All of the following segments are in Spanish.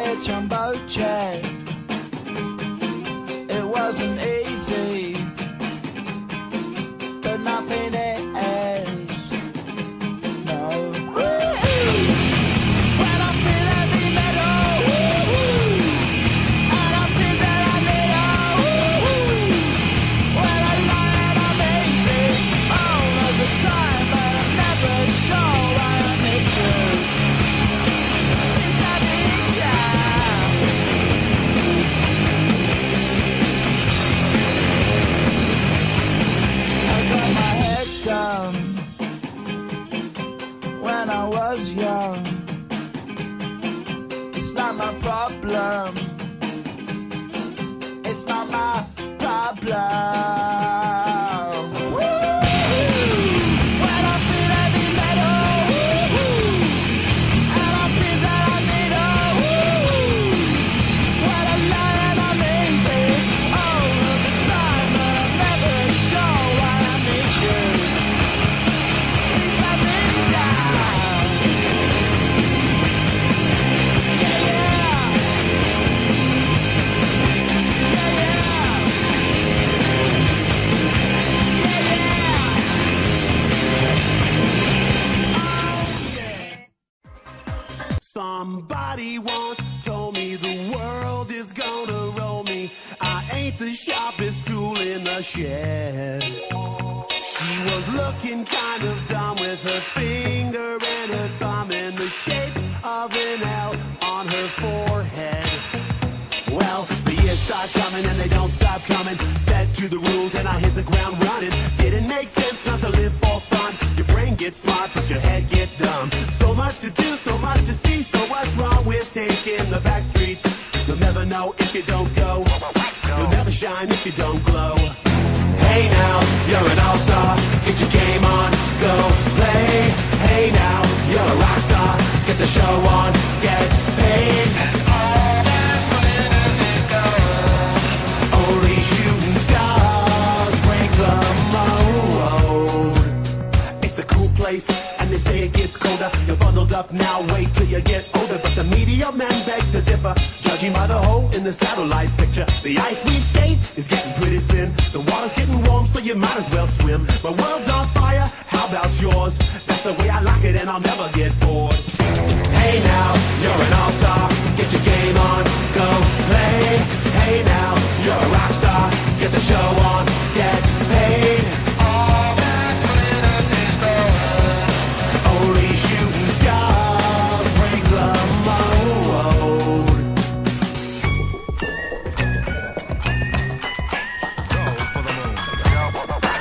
a jumbo jet. It wasn't easy, but nothing is. No. When I feel heavy metal, and I feel that I need when I lie and I'm easy all of the time, but I'm never sure why I need you. Inside me, yeah. I got my head down when I was young. It's not my problem. It's not my problem. When I feel heavy metal, and I feel that I need when I lie and I'm easy all of the time, but I'm never sure why I need you. Inside me, child. Yeah, yeah. Somebody once told me the world is gonna roll me. I ain't the sharpest tool in the shed. She was looking kind of dumb with her finger and her thumb in the shape of an L on her forehead. Well, the years start coming and they don't stop coming. Fed to the rules and I hit the ground running. Didn't make sense not to live for fun. Your brain gets smart but your head gets dumb. So much to do, so much to see. So what's wrong with taking the back streets? You'll never know if you don't go. You'll never shine if you don't glow. Hey now, you're an all-star. Get your game on, go play. Hey now, you're a rock star. Get the show on, get paid. Only shooting stars break the mold. It's a cool place, and they say it gets colder. You're bundled up now, wait till you get older. But the media men beg to differ, judging by the hole in the satellite picture. The ice we skate is getting pretty thin. The water's getting warm, so you might as well swim. My world's on fire, how about yours? That's the way I like it, and I'll never get bored. Hey now, you're an all-star. Get your game on, go play. Hey now, you're a rock star. Get the show on, get paid. All that glitters is gold. Only shooting stars break the mold. Go for the moon. Go for the moon.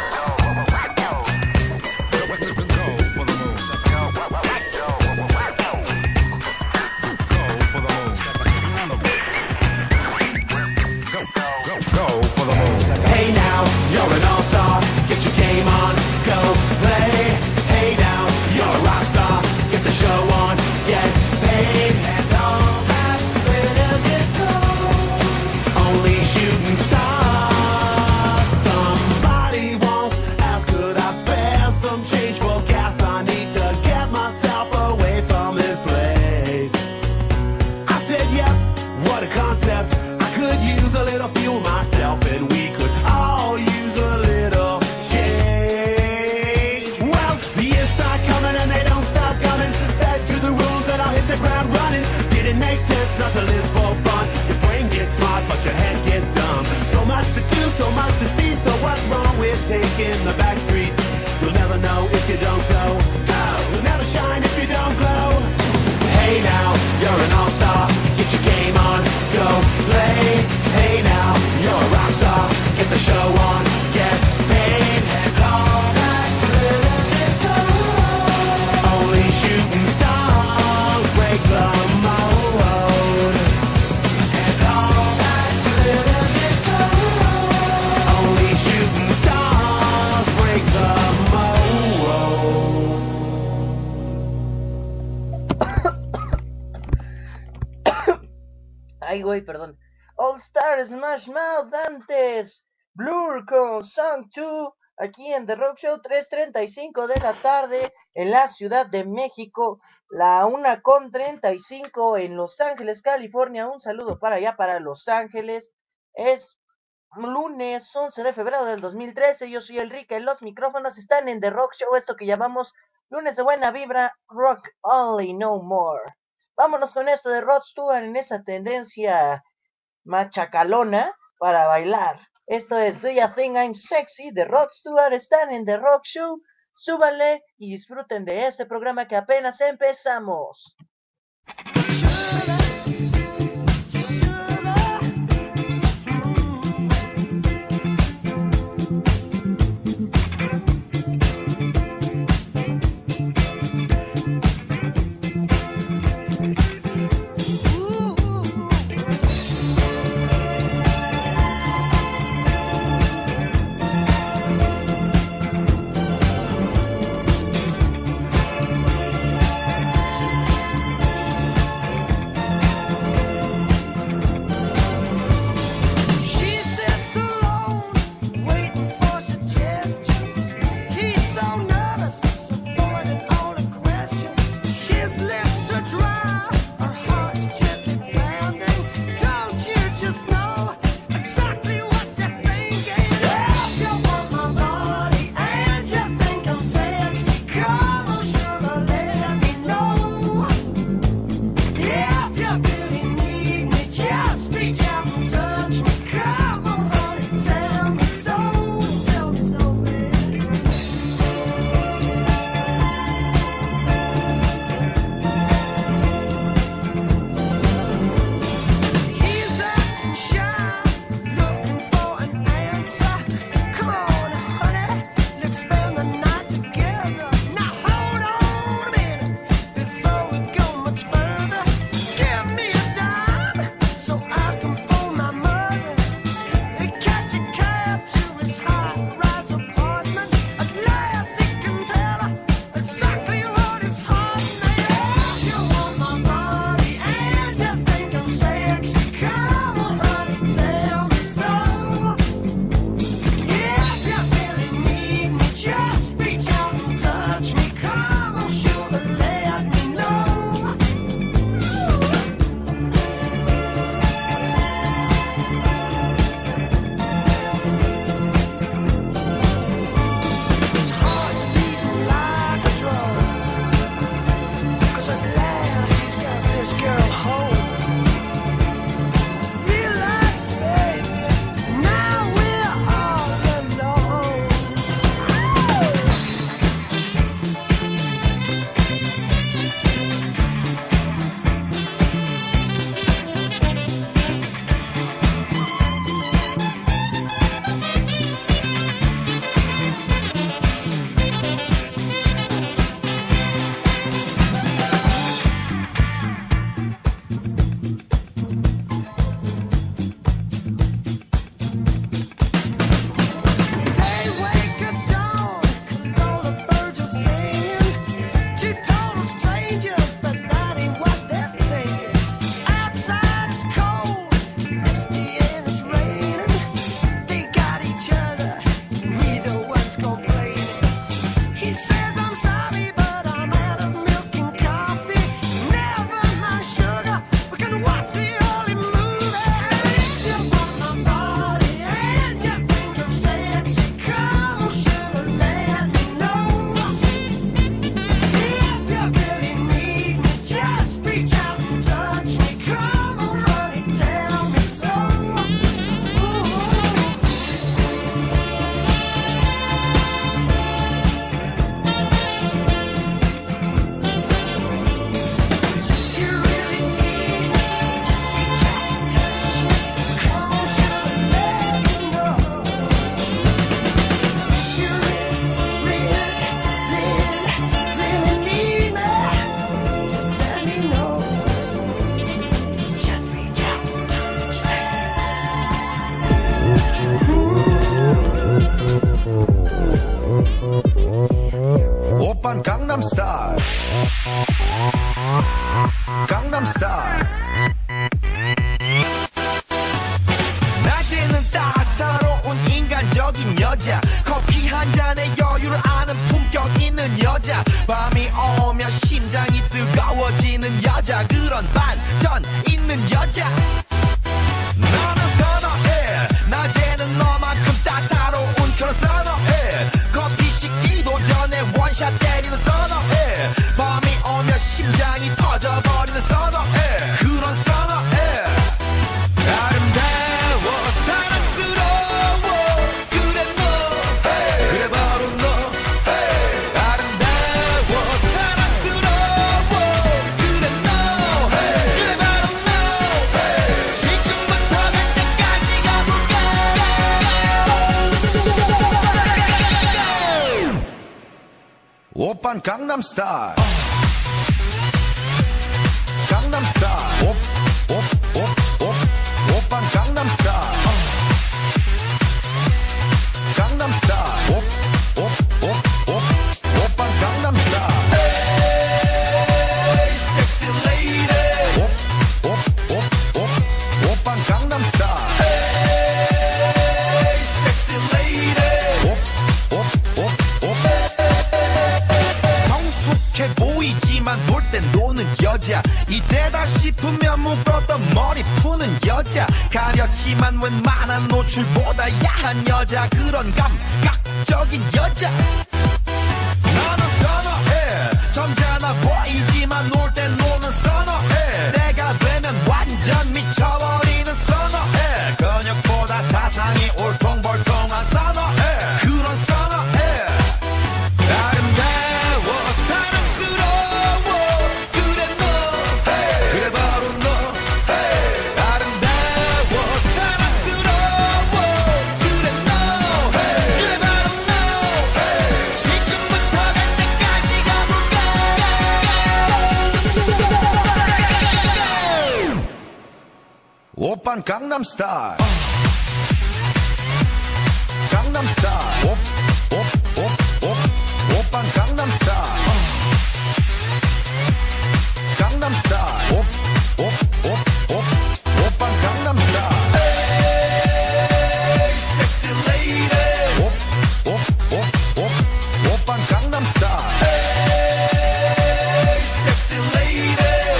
Hey now, you're an all-star. Get your game on, go play. Hey now, you're a rock star. Get the show on, get paid. And all that glitters is gold. Only shooting stars. Somebody once asked, could I spare some change for gas? I need to get myself away from this place. I said, yeah, what a concept. I could use a little fuel myself, and we could all use a little change. Well, the years start coming and they don't stop coming. Fed to the rules and I'll hit the ground running. Didn't make sense not to live for fun. Your brain gets smart but your head gets dumb. So much to do, so much to see. So what's wrong with taking the back streets? You'll never know if you don't go. No, you'll never shine if you don't glow. Hey now, you're an all-star. Get your game on, go play. Hey now, you're a rock star. Get the show on, get paid. And all that glitters is gold. Only shooting stars break the mold. And all that glitters is gold. Only shooting stars break the mold. Ay, güey, perdón. All Star Smash Mouth antes. Blur con Song 2 aquí en The Rock Show, 3:35 de la tarde en la Ciudad de México, la 1:35 en Los Ángeles, California. Un saludo para allá, para Los Ángeles. Es lunes 11 de febrero del 2013. Yo soy Enrique. Los micrófonos están en The Rock Show, esto que llamamos lunes de buena vibra, rock only, no more. Vámonos con esto de Rod Stewart en esa tendencia machacalona para bailar. Esto es Do You Think I'm Sexy de Rod Stewart. Están en The Rock Show. Súbanle y disfruten de este programa que apenas empezamos. 그런 반전 있는 여자 너는 선어해 낮에는 너만큼 따사로운 그런 선어해 커피 식기도 전에 원샷 때리는 선어해 밤이 오면 심장이 터져버리는 선어해 그런 선어해 아름다워 사랑스러워 그래 너 그래 바로 너 아름다워 사랑스러워 그래 너 그래 바로 너 지금부터 갈 때까지 가볼까 오빤 강남스타일 강남스타일 오빤 강남스타일 강남스타일 오빤 강남스타일 에이 섹시 레이디 오빤 강남스타일 에이 섹시 레이디 성숙해 보이지만 볼 땐 노는 여자 이때다 싶으면 묶었던 머리 푸는 여자 가렸지만 웬만한 노출보다 야한 여자 그런 감각적인 여자 나는 선어해 점잖아 보이지만 놀 땐 노는 선어해 내가 되면 완전 미쳐버리는 선어해 근육보다 사상이 울퉁불퉁한 선어해 그런 선어해 아름다워 사랑스러워 그래 너 그래 바로 너 아름다워 사랑스러워 그래 너 그래 바로 너 지금부터 갈 때까지 가볼까 오빤 강남스타일 강남스타일 오빤 강남스타일 강남스타일 오빤 강남스타일 에이 섹시 레이디 오빤 강남스타일 에이 섹시 레이디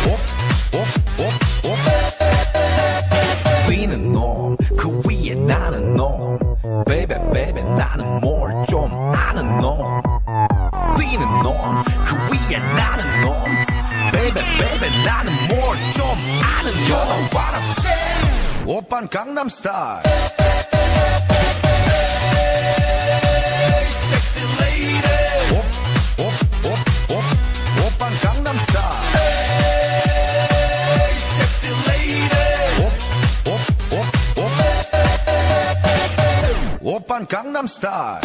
위는 놈그 위에 나는 놈 베이베 베이베 나는 뭘 좀 아는 놈 위는 놈그 위에 나는 놈 베이베 베이베 나는 뭘 좀 아는 놈 You know what I'm saying 오빤 강남스타일 섹시 레이디 오빤 강남스타일 섹시 레이디 오빤 강남스타일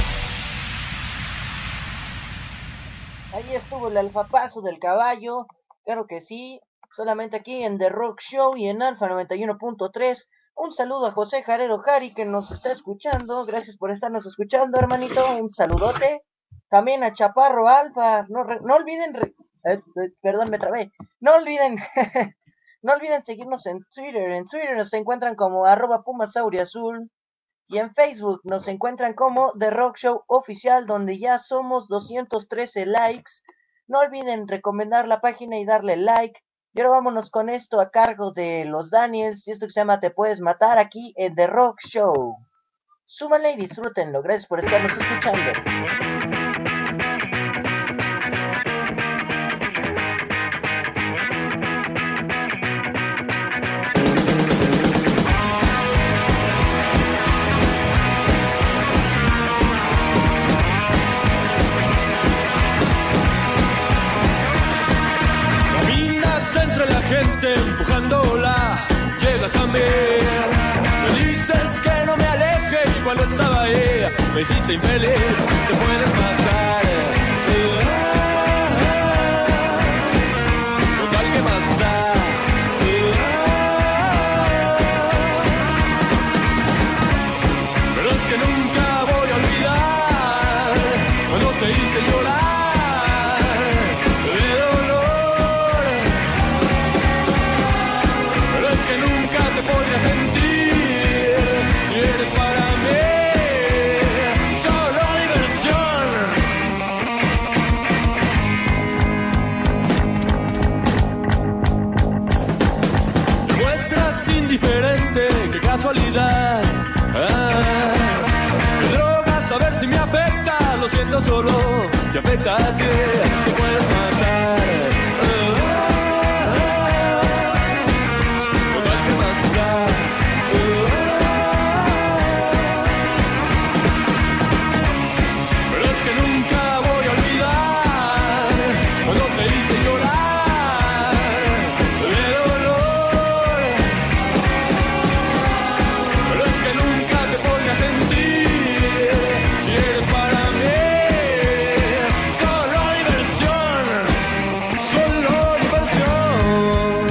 Ahí estuvo el alfapazo del caballo, claro que sí, solamente aquí en The Rock Show y en Alfa 91.3. Un saludo a José Jarero Jari que nos está escuchando, gracias por estarnos escuchando, hermanito, un saludote. También a Chaparro Alfa, no olviden, perdón, me trabé, no olviden, no olviden seguirnos en Twitter nos encuentran como @pumasauriazul. Y en Facebook nos encuentran como The Rock Show Oficial, donde ya somos 213 likes. No olviden recomendar la página y darle like. Y ahora vámonos con esto a cargo de los Daniels. Y esto que se llama Te Puedes Matar aquí en The Rock Show. Súbanle y disfrútenlo. Gracias por estarnos escuchando. Empujándola, llegas a mí. Me dices que no me aleje y cuando estaba ahí me hiciste infeliz. Te puedes matar. Total, ¿qué más da? Pero es que nunca voy a olvidar cuando te hice llorar. Podría sentir si eres para mí solo diversión. casualidad. ¿Qué drogas? A ver si me afecta. Lo siento, solo te afecta a ti. Te puedes matar. Total, ¿qué más da? Pero es que nunca voy a olvidar cuando te hice llorar de dolor. Pero es que nunca te podía sentir si eres para mí solo diversión, solo diversión.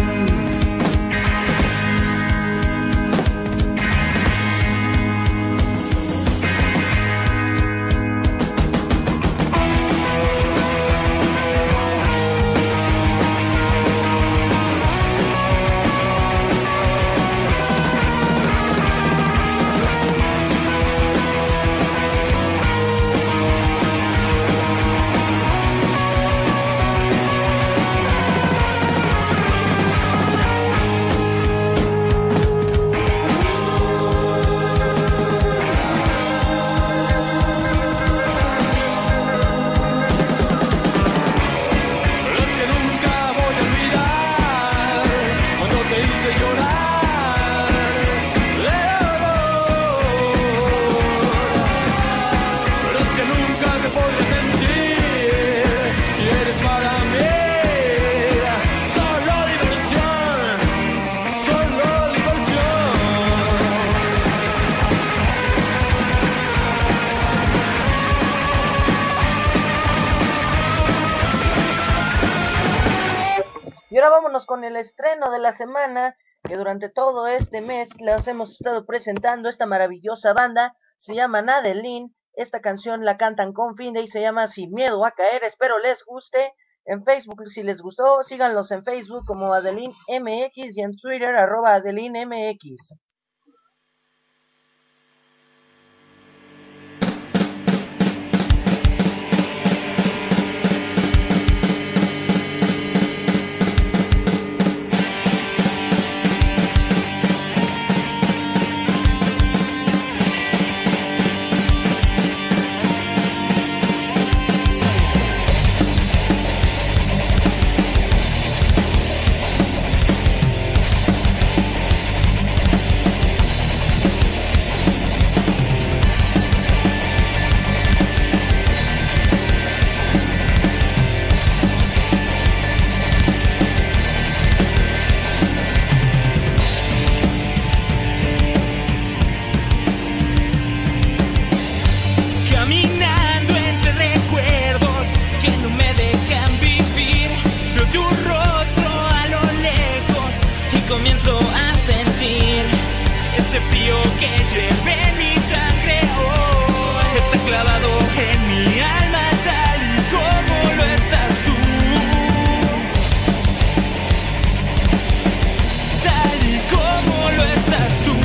Pero es que nunca voy a olvidar cuando te hice llorar de dolor. Pero es que nunca te podré sentir si eres para mí solo diversión, solo diversión. Y ahora vámonos con el estreno de la semana, que durante todo este mes les hemos estado presentando esta maravillosa banda. Se llaman Adeline. Esta canción la cantan con Finde y se llama Sin Miedo a Caer. Espero les guste. En Facebook, si les gustó, síganlos en Facebook como Adeline MX y en Twitter @Adeline MX. Caminando entre recuerdos que no me dejan vivir, veo tu rostro a lo lejos y comienzo a sentir este frío que lleva en mi sangre. Oh, está clavado en mi alma tal y como lo estás tú, tal y como lo estás tú.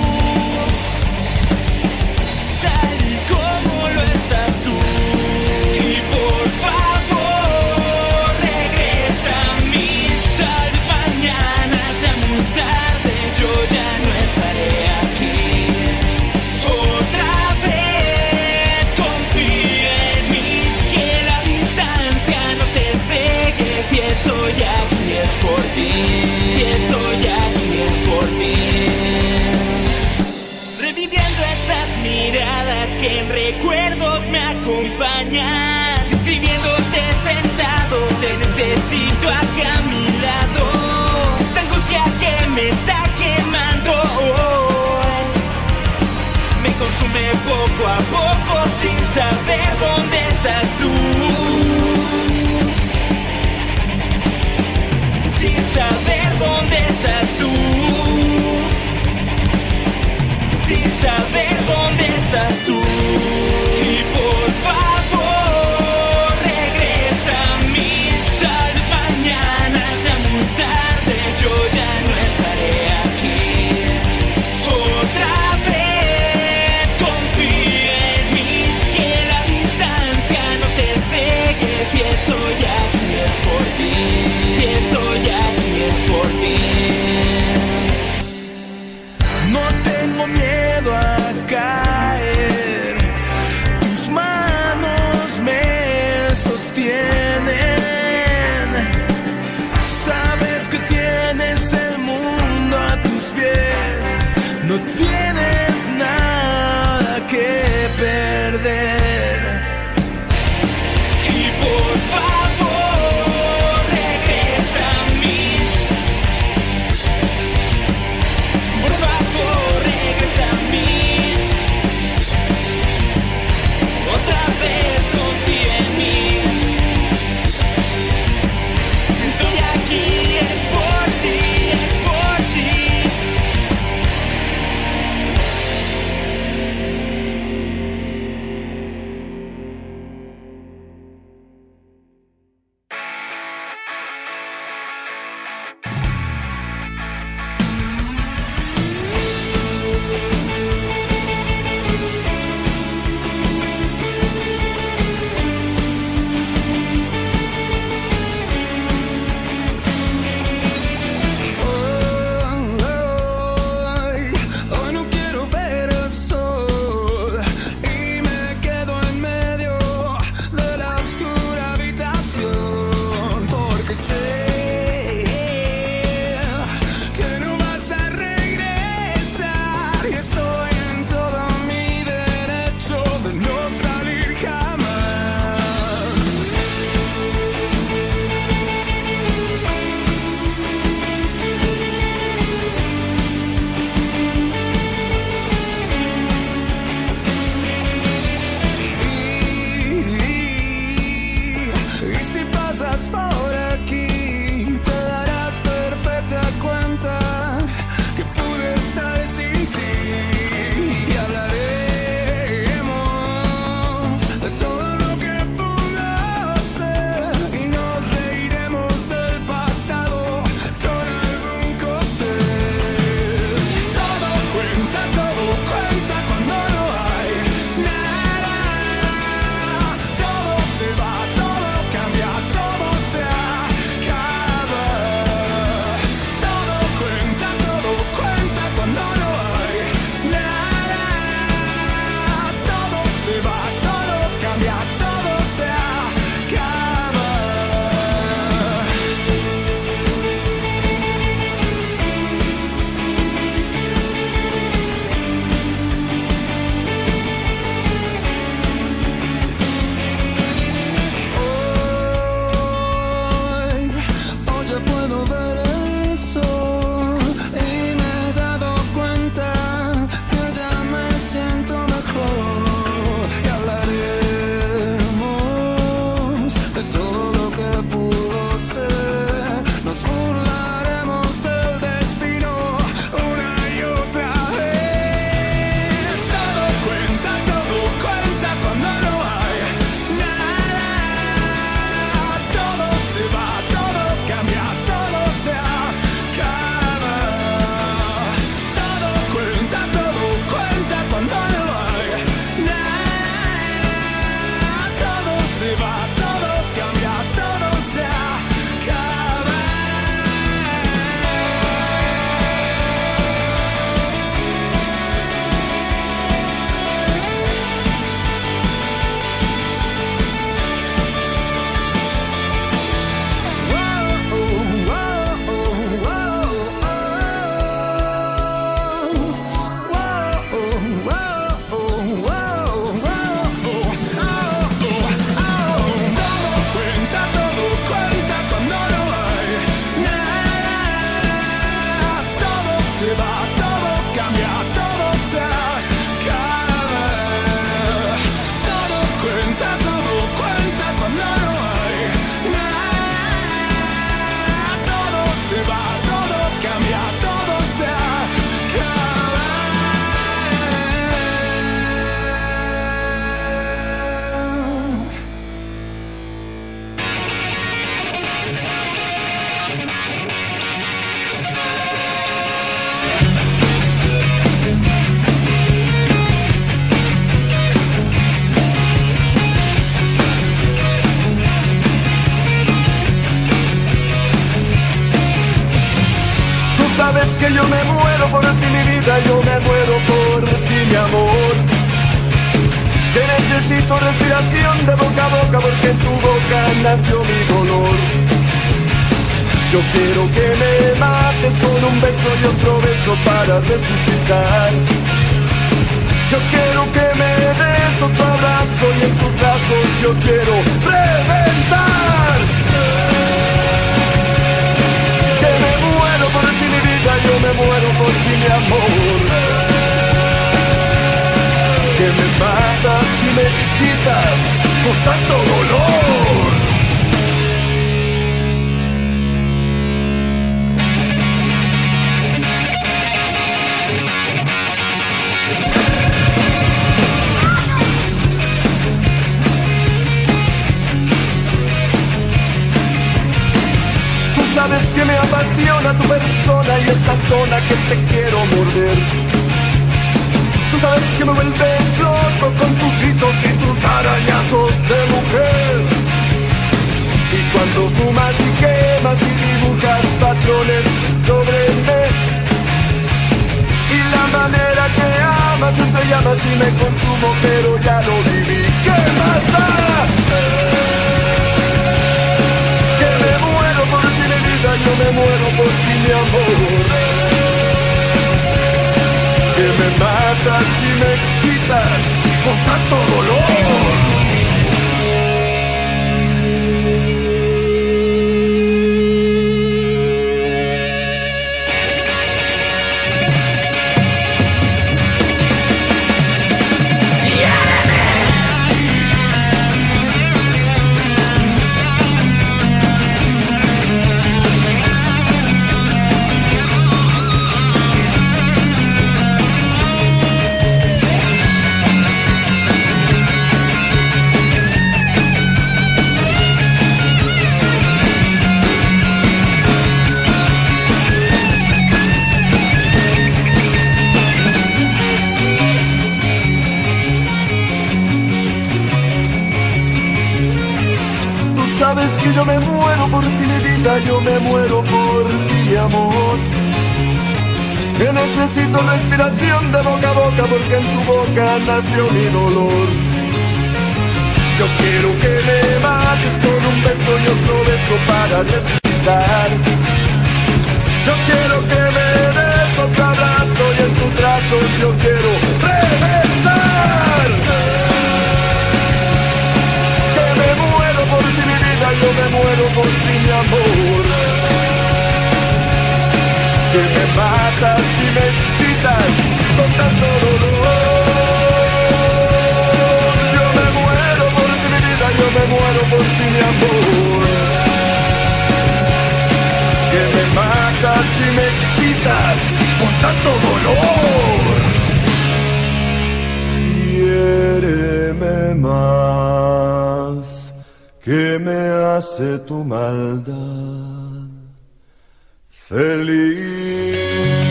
Tal y como lo estás tú. Y por favor regresa a mí. Tal vez mañana sea muy tarde, yo ya no estaré aquí. Otra vez confía en mí, que la distancia no te cegue. Si estoy aquí es por ti, si estoy aquí es por ti. Reviviendo esas miradas que en recuerdos me acompañan, escribiéndote sentado, te necesito acá a mi lado. Esta angustia que me está quemando hoy me consume poco a poco sin saber dónde estás tú, sin saber dónde estás tú, sin saber dónde estás tú. Y por favor regresa a mí. Tal vez mañana sea muy tarde, yo ya no estaré aquí. Otra vez confía en mí, que la distancia no te cegue. Si estoy aquí es por ti, si estoy aquí es no tienes nada que perder. Y por favor, regresa a mí. Por favor, regresa a mí. Otra vez confía en mí. Si estoy aquí es por ti, es por ti. Hoy no quiero ver el sol y me quedo en medio de la oscura habitación, porque sé que no vas a regresar y estoy en todo mi derecho de no salir jamás. Y si pasas por aquí, te darás perfecta cuenta que pude estar sin ti. Y hablaremos de todo lo que pudo ser y nos reiremos del pasado con algún cóctel. Todo cuenta cuando no hay nada. Todo se va, todo cambia, todo se acaba. Todo cuenta cuando no hay nada. Todo se va, todo cambia, todo se acaba. Hoy ya puedo ver el sol y me he dado cuenta que ya me siento mejor. Y hablaremos de todo lo que pudo ser. Nos burlaremos del destino una y otra vez. Todo cuenta cuando no hay nada. Todo se va, todo cambia, todo se acaba. Todo cuenta cuando no hay nada. Todo se va, todo cambia, todo se acaba. Todo cuenta cuando no hay nada. Todo se va, todo cambia, todo se acaba. Todo cuenta cuando no hay nada. Todo se va, todo cambia, todo se acaba. Tú sabes que yo me muero por ti, mi vida, yo me muero por ti, mi amor. Que necesito respiración de boca a boca porque en tu boca nació mi dolor. Yo quiero que me mates con un beso y otro beso para resucitar. Yo quiero que me des otro abrazo y en tus brazos yo quiero reventar. Que me muero por ti mi vida, yo me muero por ti mi amor. Que me matas y me excitas con tanto dolor. Sabes que me apasiona tu persona y esa zona que te quiero morder. Tú sabes que me vuelves loco con tus gritos y tus arañazos de mujer. Y cuando fumas y quemas y dibujas patrones sobre mí, y la manera que amas entre llamas y me consumo, pero ya lo viví. ¿Qué más da? Yo me muero por ti mi amor. Que me matas y me excitas con tanto dolor. Sabes que yo me muero por ti mi vida, yo me muero por ti mi amor. Que necesito respiración de boca a boca porque en tu boca nació mi dolor. Yo quiero que me mates con un beso y otro beso para resucitar. Yo quiero que me des otro abrazo y en tus brazos yo quiero reventar. Yo me muero por ti mi amor. Que me matas y me excitas con tanto dolor. Yo me muero por ti mi vida, yo me muero por ti mi amor. Que me matas y me excitas con tanto dolor. Hiéreme más, que me hace tu maldad feliz.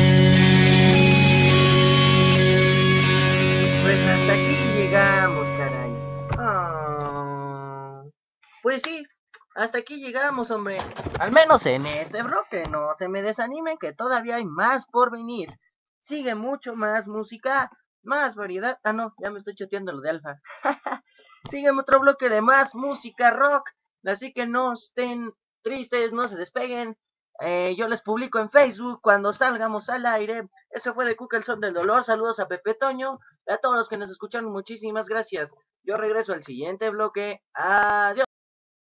Pues hasta aquí llegamos, caray. Ah, pues sí, hasta aquí llegamos, hombre. Al menos en este bloque, no se me desanimen que todavía hay más por venir. Sigue mucho más música, más variedad. Ah, no, ya me estoy choteando lo de Alfa. Sigue otro bloque de más música rock, así que no estén tristes, no se despeguen. Yo les publico en Facebook cuando salgamos al aire. Eso fue de Cuca el Son del Dolor. Saludos a Pepe Toño, a todos los que nos escucharon, muchísimas gracias. Yo regreso al siguiente bloque. Adiós.